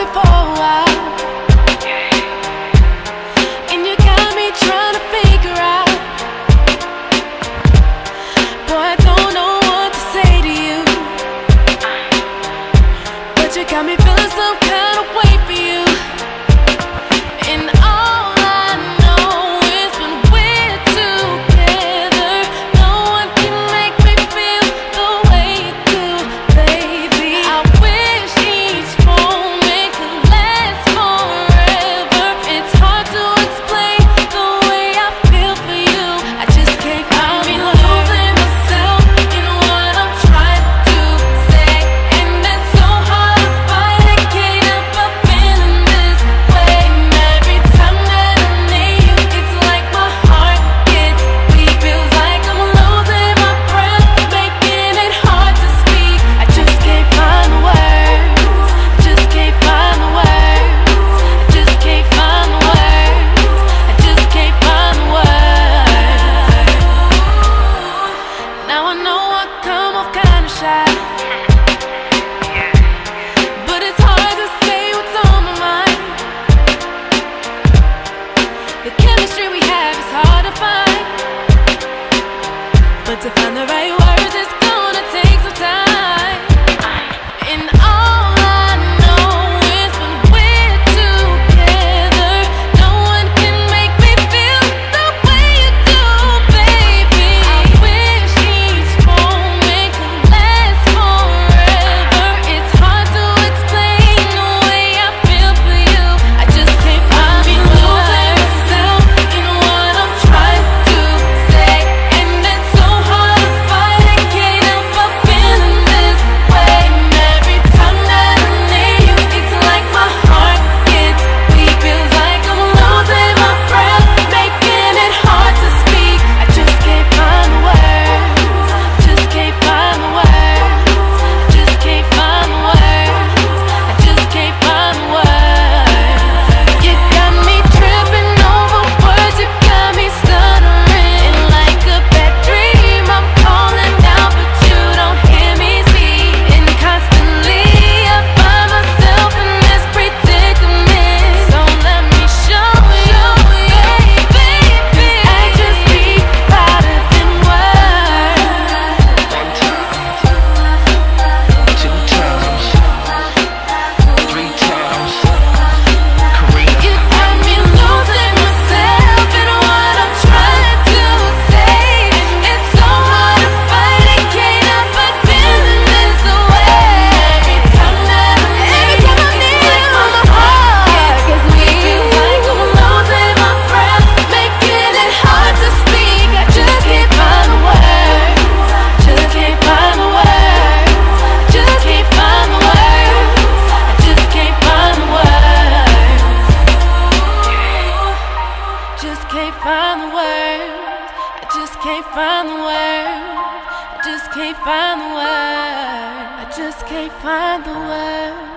it for a while, and you got me trying to figure out. Boy, I don't know what to say to you, but you got me feeling some kind of way for you. And all I know is when we're together, no one can make me feel the way you do, baby. I wish each moment could last forever. It's hard to explain the way I feel for you. I just can't find me losing myself in what I'm trying to say, and that's so hard to fight. I can't help but feeling this way. And every time that I need you, it's like my heart gets weak. Feels like I'm losing my breath, making it hard to speak. I just can't find the words. I just can't find the words. I just can't find the words. I just can't find the words. Now I know I come off kinda shy, but it's hard to say what's on my mind. The chemistry we have is hard to find, but to find the right words, it's gonna take some time. And all I know is when we're together, no one can make me feel the way you do, baby. I wish each moment could last forever. It's hard to explain the way I feel for you. I just can't find me losing myself in what I'm trying to say, and that's so hard to fight. I can't help but feeling this way. And every time that I need you, it's like my heart gets weak. Feels like I'm losing my breath, making it hard to speak. I just can't find the words. Just can't find the words. Just can't find the words. I just can't find the words. You got me tripping over words. You got me stuttering like a bad dream. I'm calling out, but you don't hear me speak. And constantly I find myself in this predicament. So let me show you, baby. 'Cause actions speak louder than words. 1 time, 2 times, 3 times. Karina. You got me losing myself in what I'm trying to say. It's so hard to fight. I can't help but feeling this way. Every time that I need you, it's like my heart gets weak. Feels like I'm losing my breath, making it hard to speak. I just can't find the words. Just can't find the words. Just can't find the words. I just can't find the words. Just can't find the words. I just can't find the words. I just can't find the words. I just can't find the words.